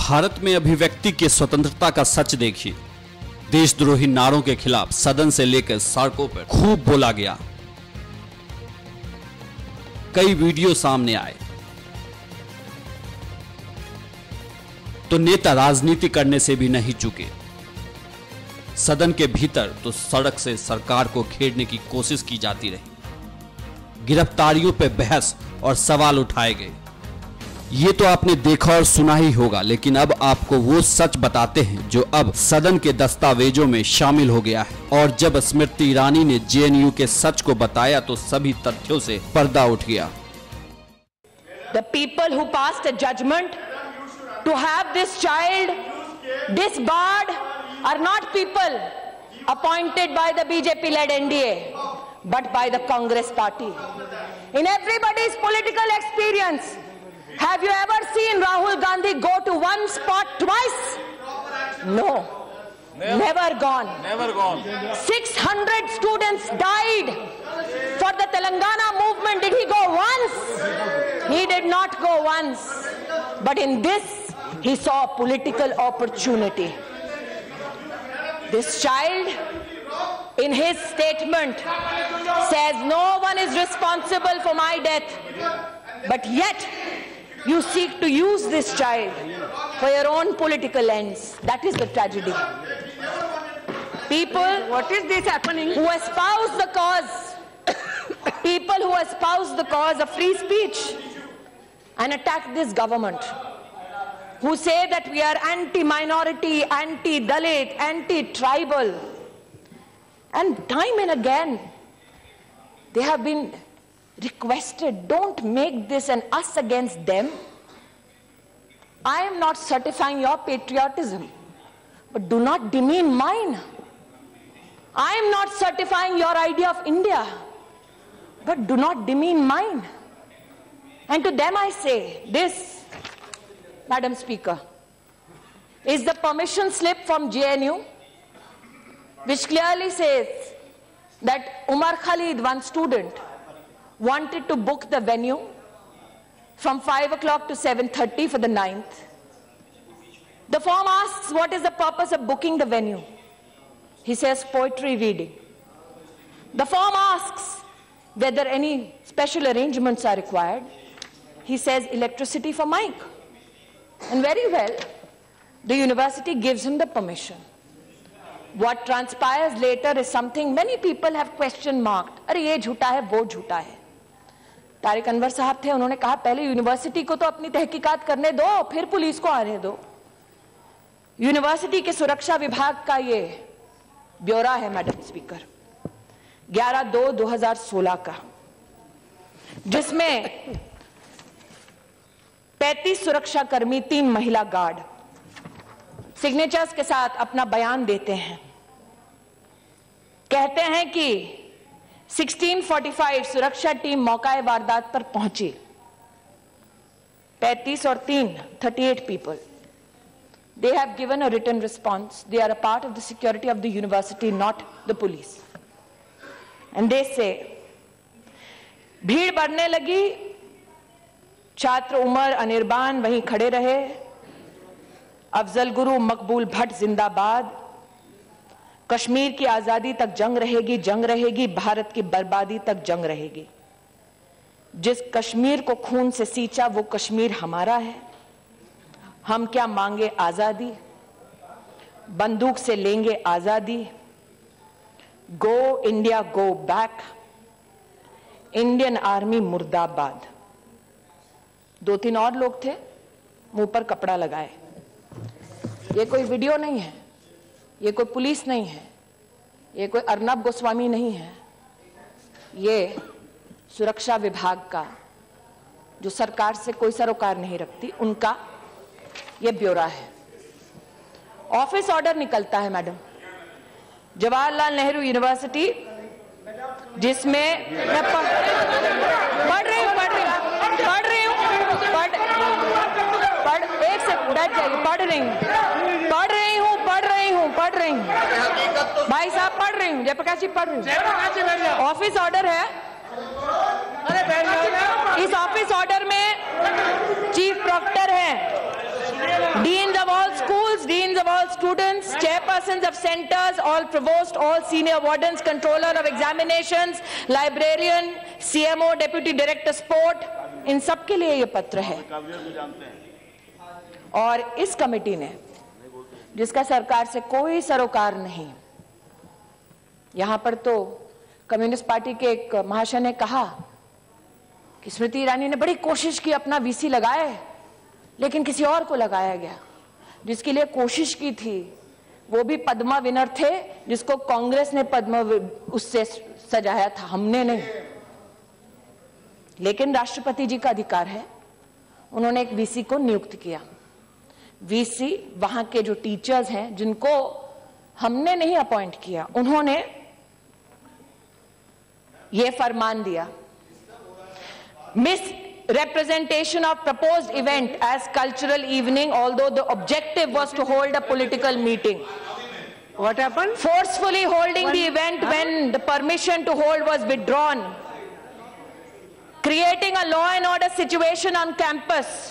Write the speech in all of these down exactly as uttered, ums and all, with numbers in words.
भारत में अभिव्यक्ति की स्वतंत्रता का सच देखिए। देशद्रोही नारों के खिलाफ सदन से लेकर सड़कों पर खूब बोला गया। कई वीडियो सामने आए तो नेता राजनीति करने से भी नहीं चूके। सदन के भीतर तो सड़क से सरकार को घेरने की कोशिश की जाती रही। गिरफ्तारियों पर बहस और सवाल उठाए गए। ये तो आपने देखा और सुना ही होगा, लेकिन अब आपको वो सच बताते हैं जो अब सदन के दस्तावेजों में शामिल हो गया है। और जब स्मृति ईरानी ने जे एन यू के सच को बताया तो सभी तथ्यों से पर्दा उठ गया। The people who passed a judgment to have this child disbarred are not people appointed by the B J P-led N D A, but by the Congress party. In everybody's political experience, have you ever seen Rahul Gandhi go to one spot twice? No. Never, never gone. Never gone. six hundred students died for the Telangana movement. Did he go once? He did not go once. But in this, he saw a political opportunity. This child, in his statement, says no one is responsible for my death. But yet, you seek to use this child for your own political ends. That is the tragedy. People, what is this happening? Who espouse the cause, people who espouse the cause of free speech and attack this government, who say that we are anti-minority, anti-Dalit, anti-tribal, and time and again they have been requested, don't make this an us against them. I am not certifying your patriotism, but do not demean mine. I am not certifying your idea of India, but do not demean mine. And to them I say, this, Madam Speaker, is the permission slip from J N U, which clearly says that Umar Khalid, one student, wanted to book the venue from five o'clock to seven thirty for the ninth. The form asks, what is the purpose of booking the venue? He says, poetry reading. The form asks whether any special arrangements are required. He says, electricity for mic. And very well, the university gives him the permission. What transpires later is something many people have question marked. अरे ये झूठा है, वो झूठा है. तारिक अनवर साहब थे, उन्होंने कहा पहले यूनिवर्सिटी को तो अपनी तहकीकात करने दो, फिर पुलिस को आने दो. यूनिवर्सिटी के सुरक्षा विभाग का ये ब्यौरा है मैडम स्पीकर, ग्यारह दो दो हज़ार सोलह का, जिसमें पैंतीस सुरक्षाकर्मी, तीन महिला गार्ड सिग्नेचर्स के साथ अपना बयान देते हैं. कहते हैं कि सोलह पैंतालीस सुरक्षा टीम मौका वारदात पर पहुंची. पैंतीस और तीन अड़तीस people. They have given a written response. They are a part of the security of the university, not the police. And they say, भीड़ बढ़ने लगी, छात्र उमर अनिर्बान वहीं खड़े रहे, अफजल गुरु मकबूल भट्ट जिंदाबाद, कश्मीर की आजादी तक जंग रहेगी, जंग रहेगी, भारत की बर्बादी तक जंग रहेगी. जिस कश्मीर को खून से सींचा वो कश्मीर हमारा है. हम क्या मांगे आजादी, बंदूक से लेंगे आजादी. Go India go back, Indian army मुर्दाबाद. दो तीन और लोग थे, मुंह पर कपड़ा लगाए. ये कोई वीडियो नहीं है, ये कोई पुलिस नहीं है, ये कोई अर्नब गोस्वामी नहीं है. ये सुरक्षा विभाग का, जो सरकार से कोई सरोकार नहीं रखती, उनका ये ब्यौरा है. ऑफिस ऑर्डर निकलता है मैडम, जवाहरलाल नेहरू यूनिवर्सिटी, जिसमें मैं पढ़ रही हूँ पढ़ रही हूँ पढ़ रही हूँ पढ़ पढ़ एक से बैठ जाइए. पढ़ रही हूँ पढ़ रही हूँ पढ़ रही हूँ पढ़ रही हूँ भाई साहब, पढ़ रही हूँ. जयप्रकाश जी पढ़ रही हूँ. ऑफिस ऑर्डर है. इस ऑफिस ऑर्डर में चीफ प्रोक्टर है, deans of all schools, deans of all students, chairpersons of centers, all provost, all senior wardens, controller of examinations, librarian, C M O, deputy director sport, इन सब के लिए ये पत्र है। और इस कमेटी ने, जिसका सरकार से कोई सरोकार नहीं, यहां पर तो कम्युनिस्ट पार्टी के एक महाशय ने कहा कि स्मृति ईरानी ने बड़ी कोशिश की, अपना वीसी लगाए, लेकिन किसी और को लगाया गया। जिसके लिए कोशिश की थी वो भी पद्मा विनर थे, जिसको कांग्रेस ने पद्मा उससे सजाया था, हमने नहीं। लेकिन राष्ट्रपति जी का अधिकार है, उन्होंने एक वीसी को नियुक्त किया। वीसी वहां के जो टीचर्स हैं, जिनको हमने नहीं अपॉइंट किया, उन्होंने ये फरमान दिया, misrepresentation of proposed event as cultural evening, although the objective was to hold a political meeting. What happened? Forcefully holding the event when the permission to hold was withdrawn. Creating a law and order situation on campus.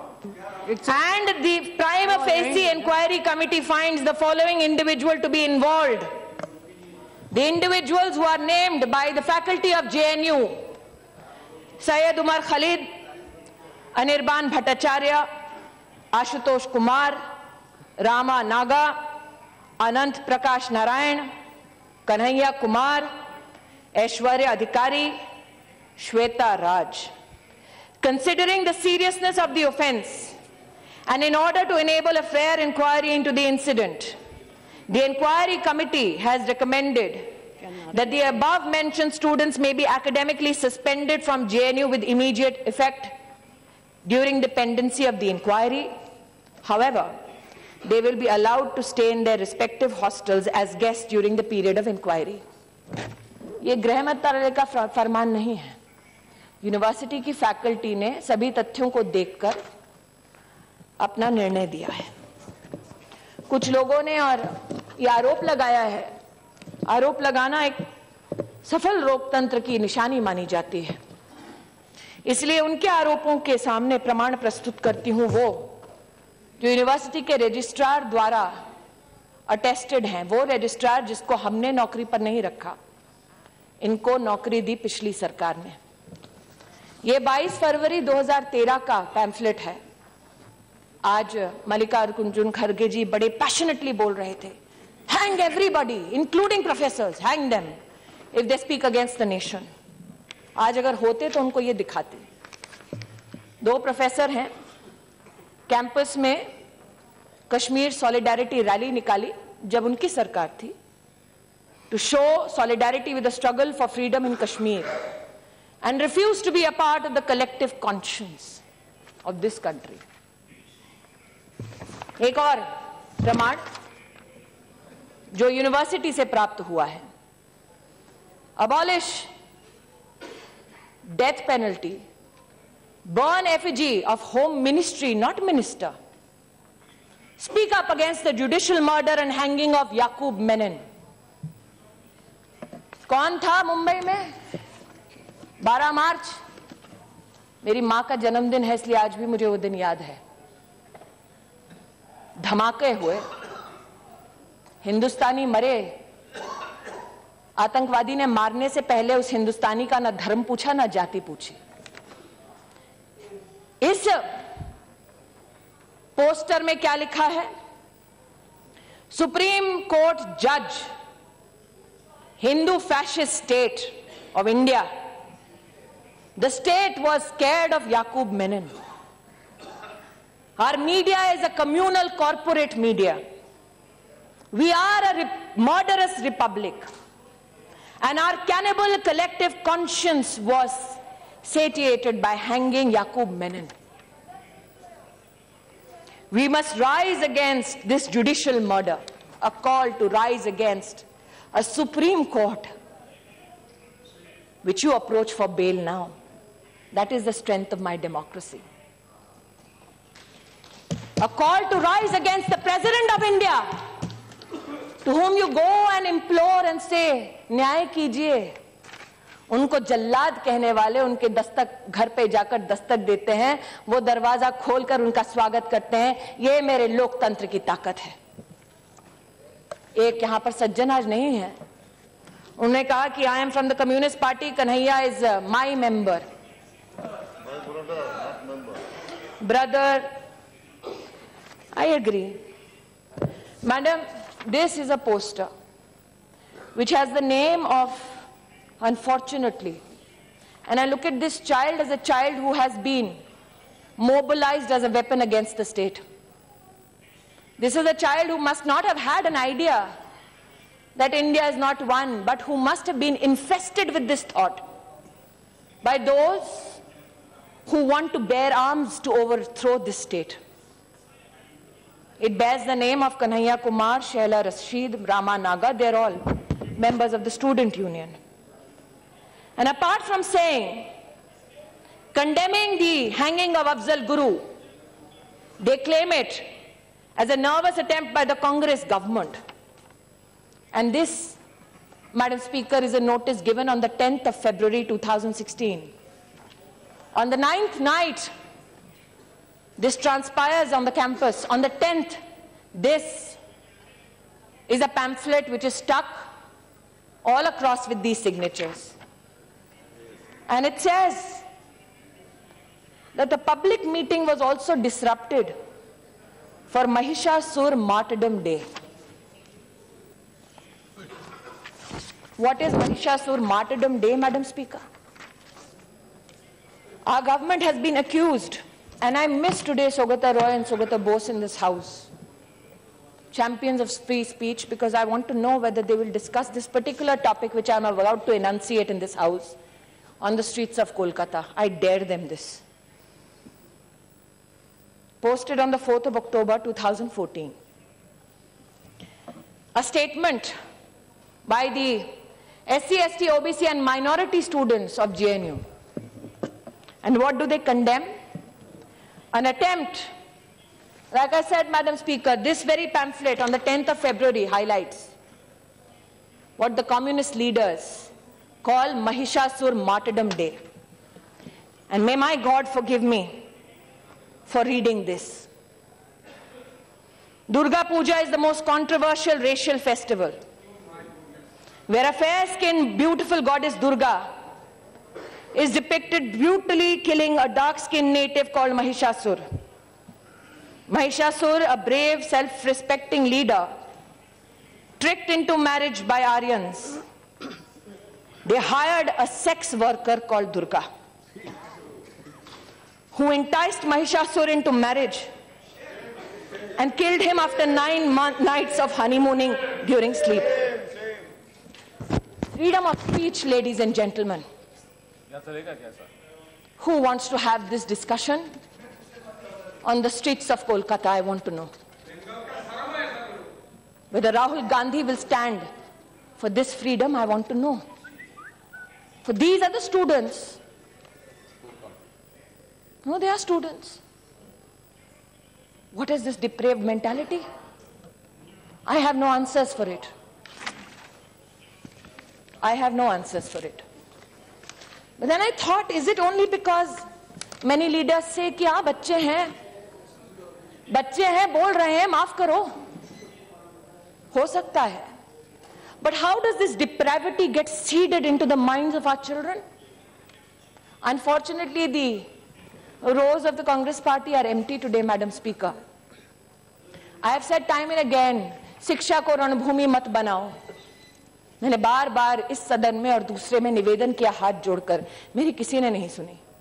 And the prima facie inquiry committee finds the following individual to be involved. The individuals who are named by the faculty of J N U: Syed Umar Khalid, Anirban Bhattacharya, Ashutosh Kumar, Rama Naga, Anant Prakash Narayan, Kanhaiya Kumar, Aishwarya Adhikari, Shweta Raj. Considering the seriousness of the offense, and in order to enable a fair inquiry into the incident, the inquiry committee has recommended that the above mentioned students may be academically suspended from J N U with immediate effect during the pendency of the inquiry. However, they will be allowed to stay in their respective hostels as guests during the period of inquiry. ये गृह मंत्रालय का फरमान नहीं है। University की faculty ने सभी तथ्यों को देखकर अपना निर्णय दिया है। कुछ लोगों ने और ये आरोप लगाया है, आरोप लगाना एक सफल लोकतंत्र की निशानी मानी जाती है, इसलिए उनके आरोपों के सामने प्रमाण प्रस्तुत करती हूं वो जो यूनिवर्सिटी के रजिस्ट्रार द्वारा अटेस्टेड हैं, वो रजिस्ट्रार जिसको हमने नौकरी पर नहीं रखा, इनको नौकरी दी पिछली सरकार ने। ये बाईस फरवरी दो हज़ार तेरह का पैम्फलेट है। आज मल्लिकार्जुन खड़गे जी बड़े पैशनेटली बोल रहे थे, hang everybody including professors, hang them if they speak against the nation. आज अगर होते तो उनको ये दिखाते। दो प्रोफेसर हैं, कैंपस में कश्मीर सॉलिडारिटी रैली निकाली जब उनकी सरकार थी, to show solidarity with the struggle for freedom in Kashmir, and refused to be a part of the collective conscience of this country. एक और प्रमाण जो यूनिवर्सिटी से प्राप्त हुआ है, abolish death penalty, burn effigy of home ministry, not minister, speak up against the judicial murder and hanging of Yaqub Menon. कौन था मुंबई में? बारह मार्च मेरी मां का जन्मदिन है, इसलिए आज भी मुझे वो दिन याद है। धमाके हुए, हिंदुस्तानी मरे, आतंकवादी ने मारने से पहले उस हिंदुस्तानी का ना धर्म पूछा ना जाति पूछी। इस पोस्टर में क्या लिखा है? सुप्रीम कोर्ट जज, Hindu fascist state of India, the state was scared of Yaqub Menon. Our media is a communal corporate media. We are a rep- murderous republic, and our cannibal collective conscience was satiated by hanging Yaqub Menon. We must rise against this judicial murder, a call to rise against a Supreme Court which you approach for bail now. That is the strength of my democracy. A call to rise against the President of India, to whom you go and implore and say, न्याय कीजिए, उनको जल्लाद कहने वाले उनके दस्तक घर पे जाकर दस्तक देते हैं, वो दरवाजा खोलकर उनका स्वागत करते हैं। ये मेरे लोकतंत्र की ताकत है। एक यहां पर सज्जन आज नहीं है, उन्होंने कहा कि I am from the communist party, Kanhaiya is my member. Brother, I agree. Madam, this is a poster which has the name of, unfortunately, and I look at this child as a child who has been mobilized as a weapon against the state. This is a child who must not have had an idea that India is not one, but who must have been infested with this thought by those who want to bear arms to overthrow this state. It bears the name of Kanhaiya Kumar, Shaila Rashid, Rama Naga. They're all members of the student union. And apart from saying, condemning the hanging of Afzal Guru, they claim it as a nervous attempt by the Congress government. And this, Madam Speaker, is a notice given on the tenth of February two thousand sixteen. On the ninth night, this transpires on the campus. On the tenth, this is a pamphlet which is stuck all across with these signatures. And it says that the public meeting was also disrupted for Mahishasur Martyrdom Day. What is Mahishasur Martyrdom Day, Madam Speaker? Our government has been accused, and I miss today Saugata Roy and Saugata Bose in this house, champions of free speech, because I want to know whether they will discuss this particular topic which I am about to enunciate in this house on the streets of Kolkata. I dare them this. Posted on the fourth of October two thousand fourteen. A statement by the S C, S T, O B C and minority students of J N U. And what do they condemn? An attempt, like I said, Madam Speaker, this very pamphlet on the tenth of February highlights what the communist leaders call Mahishasur Martyrdom Day. And may my God forgive me for reading this. Durga Puja is the most controversial racial festival, where a fair-skinned, beautiful goddess Durga is depicted brutally killing a dark-skinned native called Mahishasur. Mahishasur, a brave, self-respecting leader, tricked into marriage by Aryans. They hired a sex worker called Durga, who enticed Mahishasur into marriage and killed him after nine month, nights of honeymooning during sleep. Freedom of speech, ladies and gentlemen. Who wants to have this discussion on the streets of Kolkata? I want to know. Whether Rahul Gandhi will stand for this freedom, I want to know. For these are the students. No, they are students. What is this depraved mentality? I have no answers for it. I have no answers for it. But then I thought, is it only because many leaders say कि हाँ बच्चे हैं, बच्चे हैं बोल रहे हैं माफ करो, हो सकता है. But how does this depravity get seeded into the minds of our children? Unfortunately, the rows of the Congress party are empty today, Madam Speaker. I have said time and again, शिक्षा को रणभूमि मत बनाओ. मैंने बार बार इस सदन में और दूसरे में निवेदन किया हाथ जोड़कर, मेरी किसी ने नहीं सुनी.